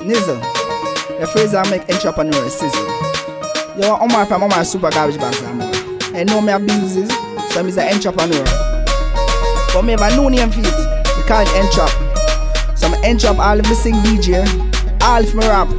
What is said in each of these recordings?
Nizzle, the phrase I make entrepreneur sizzle. Yo, Omar from Omar Super Garbage Bags and more. I know me have business, so I'm an entrepreneur. But me have a new name for it. We call it Entrap. So I'm Entrap all of me sing DJ, all of me rap.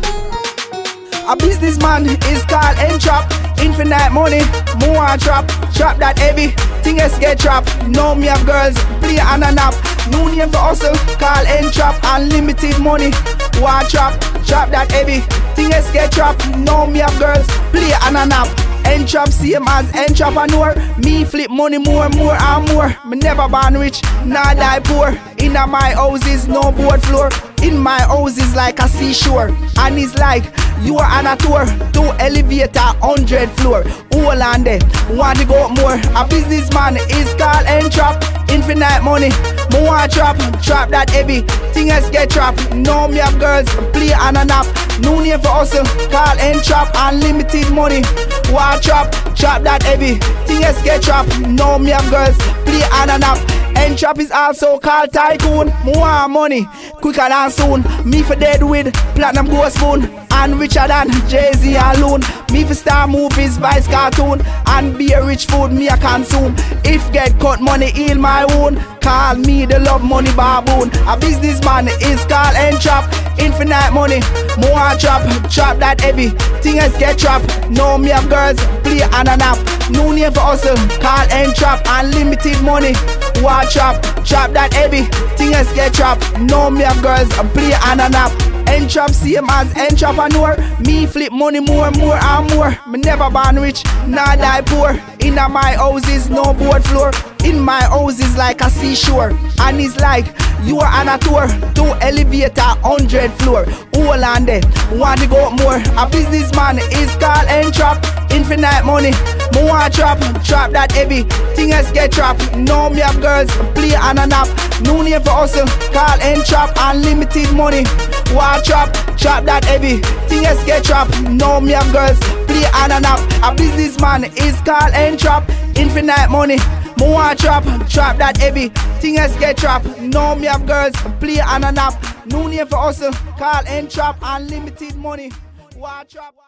A businessman is called Entrap. Infinite money, more trap. Trap that heavy, thing else get trapped. Know me have girls, play and a nap. New name for hustle, call Entrap. Unlimited money, war trap. Trap that heavy, thing else get trapped. Know me have girls, play and a nap. Entrap same as entrepreneur. Me flip money more and more. Me never born rich, nah die poor. Inna my houses, no board floor. In my house is like a seashore. And it's like you are on a tour. 2 elevator, 100 floor. Hold on there, want to go up more. A businessman is called Entrap. Infinite money, more trap. Trap that heavy, thing else get trapped. Know me have girls, play and a nap. New name for hustle, call Entrap. Unlimited money, war trap. Trap that heavy, thing else get trapped. Know me have girls, play and a nap. Entrap is also called Tycoon. More money, quicker than soon. Me for dead with platinum gold spoon. And richer than Jay-Z alone. Me for star movies, vice cartoon. And be a rich food me a consume. If get cut money, heal my own. Call me the love money baboon. A businessman is called Entrap. Infinite money, more trap. Trap that heavy, thing else get trapped. Know me have girls, play and a nap. New name for hustle, call Entrap. Unlimited money, war trap. Trap that heavy, thing else get trapped. Know me have girls, play and a nap. Entrap same as entrepreneur. Me flip money more and more. Me never born rich, nah die poor. Inna my houses, no board floor. In my house is like a seashore. And it's like you are on a tour. 2 elevator, 100 floor. Hold on there, want to go up more. A businessman is called Entrap. Infinite money, more trap. Trap that heavy, thing else get trapped. Know me have girls, play and a nap. New name for hustle, call Entrap. Unlimited money, war trap. Trap that heavy, thing else get trapped. Know me have girls, play and a nap. A businessman is called Entrap. Infinite money, more trap. Trap that heavy, thing else get trapped. Know me have girls, play and a nap. New name for hustle, call Entrap. Unlimited money, war trap.